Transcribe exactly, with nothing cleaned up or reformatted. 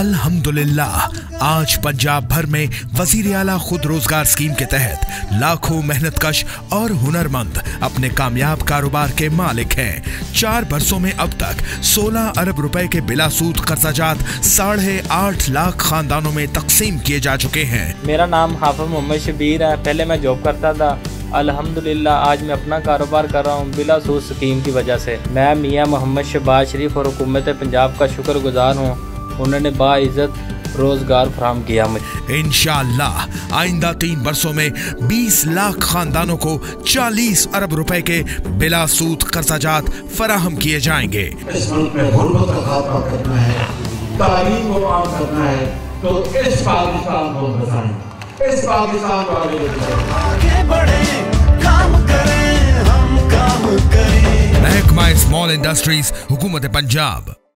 अल्हम्दुलिल्लाह आज पंजाब भर में वजीर आला खुद रोजगार स्कीम के तहत लाखों मेहनतकश और हुनरमंद अपने कामयाब कारोबार के मालिक हैं। चार बरसों में अब तक सोलह अरब रुपए के बिला सूद कर्जाजात साढ़े आठ लाख खानदानों में तकसीम किए जा चुके हैं। मेरा नाम हाफिज मोहम्मद शबीर है। पहले मैं जॉब करता था, अल्हम्दुलिल्लाह आज मैं अपना कारोबार कर रहा हूँ बिला सूद स्कीम की वजह से। मैं मियाँ मोहम्मद शहबाज शरीफ और हुकूमत पंजाब का शुक्रगुजार हूँ। उन्होंने बाइज्जत रोजगार फराहम किया मुझे। इंशाअल्लाह आइंदा तीन बरसों में बीस लाख खानदानों को चालीस अरब रुपए के बिला सूद कर्जाजात फराहम किए जाएंगे। इस मुल्क में गुर्बत का खात्मा करना है, तालीम को आम करना है, तो इस पाकिस्तान को बचाएं, इस पाकिस्तान को आगे बढ़े, काम करें, हम काम करें। महकमा स्मॉल इंडस्ट्रीज, हुकूमत पंजाब।